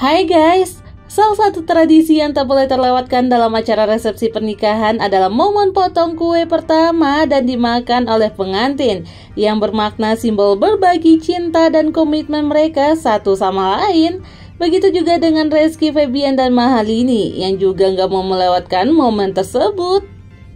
Hai guys, salah satu tradisi yang tak boleh terlewatkan dalam acara resepsi pernikahan adalah momen potong kue pertama dan dimakan oleh pengantin, yang bermakna simbol berbagi cinta dan komitmen mereka satu sama lain. Begitu juga dengan Rizky Febian dan Mahalini yang juga nggak mau melewatkan momen tersebut.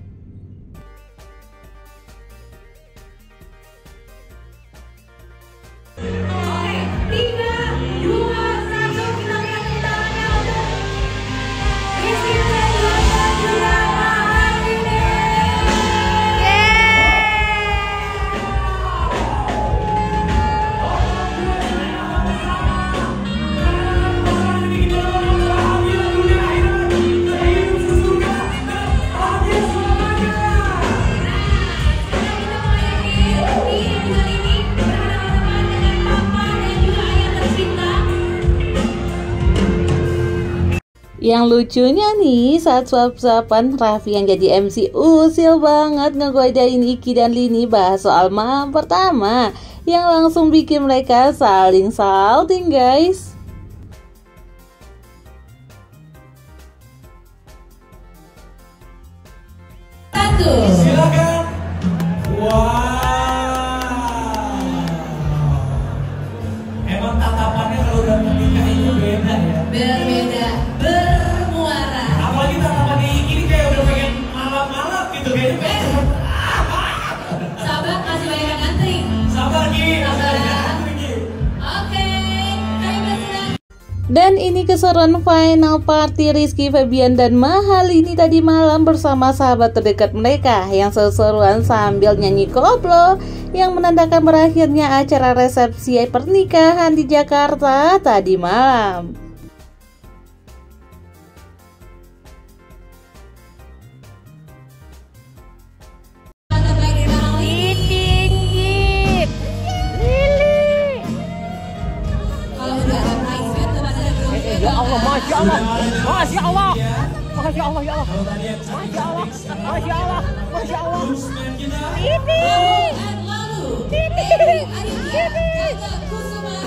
Yang lucunya nih, saat suap-suapan, Raffi yang jadi MC usil banget ngegodain Iki dan Lini bahas soal malam pertama, yang langsung bikin mereka saling salting guys. Silakan. Wow. Emang tatapannya kalau udah menikah itu beda ya. Berbeda, bermuara. Apalagi tatapannya ini kayak udah pengen malap-malap gitu kayaknya. Sabar, masih banyak ngantri. Sabar Ki. Sabar. Oke, ayo bersenang. Dan ini keseruan final party Rizky Febian dan Mahalini tadi malam bersama sahabat terdekat mereka yang seru-seruan sambil nyanyi koplo, yang menandakan berakhirnya acara resepsi pernikahan di Jakarta tadi malam. Ya Allah, Masya Allah, Masya Allah, Masya Allah, ya Allah, Masya Allah, Masya Allah, Masya Allah, Pipi, Pipi, Pipi.